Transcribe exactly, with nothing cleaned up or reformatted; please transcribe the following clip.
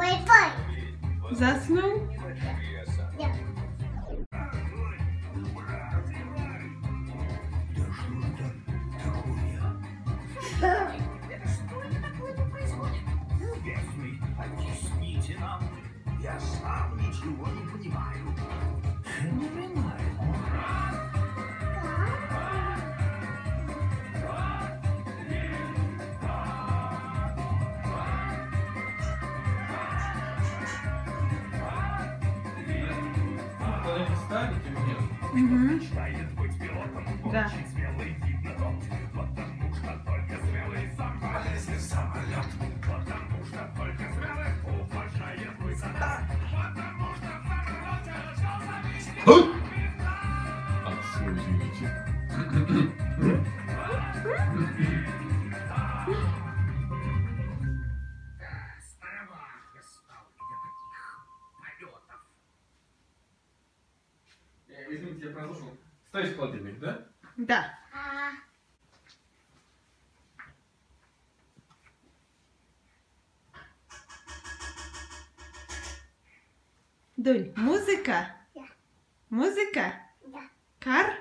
Wi-Fi. Заснул? Ja. Что это такое происходит? Любезный, объясните нам. Я сам ничего не понимаю. Феноменально. Куда-нибудь ставите мне? Угу. Мечтает быть пилотом, Да. очень смелый вид на тот, потому что только смелый сам полезет в самолет, потому что только смелых уважает высота, потому что в самолете рождался вечный. А, все, извините. Староват я стал для таких полетов. Э, Извините, я прослушал. Ставить холодильник, да? Да. А, Дунь, музыка? Да. Музыка? да. Кар?